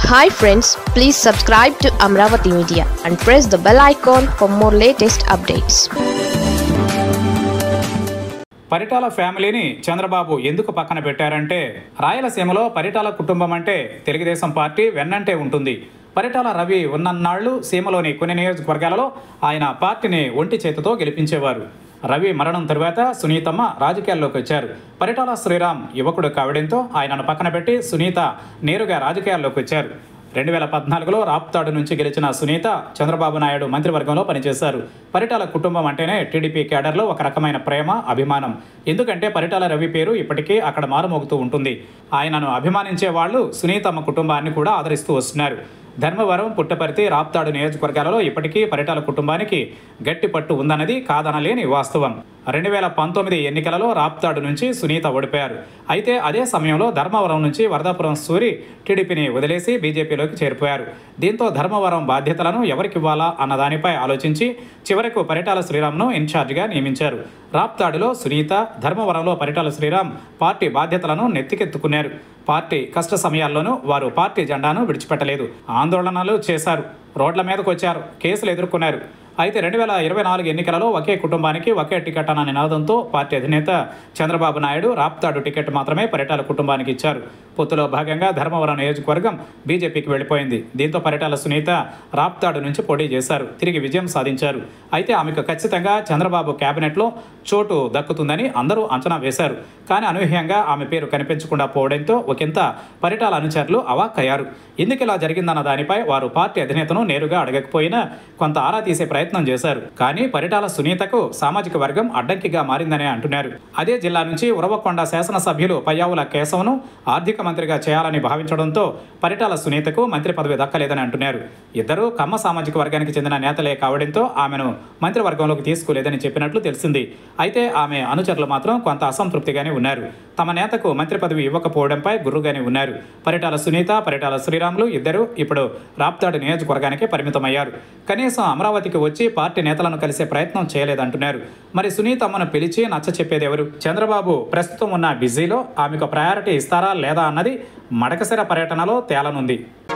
Hi friends, please subscribe to Amravati Media and press the bell icon for more latest updates. Paritala ఫ్యామిలీని చంద్రబాబు ఎందుకు పక్కన పెట్టారంటే, రాయలసీమలో పరిటాల కుటుంబం అంటే తెలుగుదేశం పార్టీ వెన్నంటే ఉంటుంది. పరిటాల రవి ఉన్నన్నాళ్లు సీమలోని కొన్ని నియోజకవర్గాలలో ఆయన పార్టీని ఒంటి చేతితో గెలిపించేవారు. రవి మరణం తరువాత సునీతమ్మ రాజకీయాల్లోకి వచ్చారు. పరిటాల శ్రీరామ్ యువకుడు కావడంతో ఆయనను పక్కన పెట్టి సునీత నేరుగా రాజకీయాల్లోకి వచ్చారు. 2014లో రాప్తాడు నుంచి గెలిచిన సునీత చంద్రబాబు నాయుడు మంత్రివర్గంలో పనిచేశారు. పరిటాల కుటుంబం అంటేనే టీడీపీ కేడర్లో ఒక రకమైన ప్రేమ, అభిమానం. ఎందుకంటే పరిటాల రవి పేరు ఇప్పటికీ అక్కడ మారుమోగుతూ ఉంటుంది. ఆయనను అభిమానించే వాళ్ళు సునీతమ్మ కుటుంబాన్ని కూడా ఆదరిస్తూ వస్తున్నారు. ధర్మవరం, పుట్టపర్తి, రాప్తాడు నియోజకవర్గాలలో ఇప్పటికీ పరిటాల కుటుంబానికి గట్టి పట్టు ఉందన్నది కాదనలేని వాస్తవం. 2019 ఎన్నికలలో రాప్తాడు నుంచి సునీత ఓడిపోయారు. అయితే అదే సమయంలో ధర్మవరం నుంచి వరదాపురం సూరి టీడీపీని వదిలేసి బీజేపీలోకి చేరిపోయారు. దీంతో ధర్మవరం బాధ్యతలను ఎవరికివ్వాలా అన్న దానిపై ఆలోచించి చివరకు పరిటాల శ్రీరామ్ను ఇన్ఛార్జిగా నియమించారు. రాప్తాడులో సునీత, ధర్మవరంలో పరిటాల శ్రీరామ్ పార్టీ బాధ్యతలను నెత్తికెత్తుకున్నారు. పార్టీ కష్ట సమయాల్లోనూ వారు పార్టీ జెండాను విడిచిపెట్టలేదు. ఆందోళనలు చేశారు, రోడ్ల మీదకు వచ్చారు, కేసులు ఎదుర్కొన్నారు. అయితే 2024 ఎన్నికలలో ఒకే కుటుంబానికి ఒకే టికెట్ అన్న నినాదంతో పార్టీ అధినేత చంద్రబాబు నాయుడు రాప్తాడు టికెట్ మాత్రమే పరిటాల కుటుంబానికి ఇచ్చారు. పొత్తులో భాగంగా ధర్మవరం నియోజకవర్గం బీజేపీకి వెళ్ళిపోయింది. దీంతో పరిటాల సునీత రాప్తాడు నుంచి పోటీ చేశారు, తిరిగి విజయం సాధించారు. అయితే ఆమెకు ఖచ్చితంగా చంద్రబాబు కేబినెట్లో చోటు దక్కుతుందని అందరూ అంచనా వేశారు. కానీ అనూహ్యంగా ఆమె పేరు కనిపించకుండా పోవడంతో ఒకంత పరిటాల అనుచరులు అవాక్కయ్యారు. ఎందుకు ఇలా జరిగిందన్న దానిపై వారు పార్టీ అధినేతను నేరుగా అడగకపోయినా కొంత ఆరా తీసే ప్రయత్నం చేశారు. కానీ పరిటాల సునీతకు సామాజిక వర్గం అడ్డంకిగా మారిందనే అంటున్నారు. అదే జిల్లా నుంచి ఉరవకొండ శాసనసభ్యులు పయ్యావుల కేశవను ఆర్థిక మంత్రిగా చేయాలని భావించడంతో పరిటాల సునీతకు మంత్రి పదవి దక్కలేదని అంటున్నారు. ఇద్దరూ కమ్మ సామాజిక వర్గానికి చెందిన నేతలే కావడంతో ఆమెను మంత్రివర్గంలోకి తీసుకోలేదని చెప్పినట్లు తెలిసింది. అయితే ఆమె అనుచరులు మాత్రం కొంత అసంతృప్తిగానే ఉన్నారు. తమ నేతకు మంత్రి పదవి ఇవ్వకపోవడంపై గుర్రుగానే ఉన్నారు. పరిటాల సునీత, పరిటాల శ్రీరాములు ఇద్దరు ఇప్పుడు రాప్తాడు నియోజకవర్గానికి పరిమితమయ్యారు. కనీసం అమరావతికి వచ్చి పార్టీ నేతలను కలిసే ప్రయత్నం చేయలేదంటున్నారు. మరి సునీతమ్మను పిలిచి నచ్చ చెప్పేది ఎవరు? చంద్రబాబు ప్రస్తుతం ఉన్న బిజీలో ఆమెకు ప్రయారిటీ ఇస్తారా లేదా అన్నది మడకశిర పర్యటనలో తేలనుంది.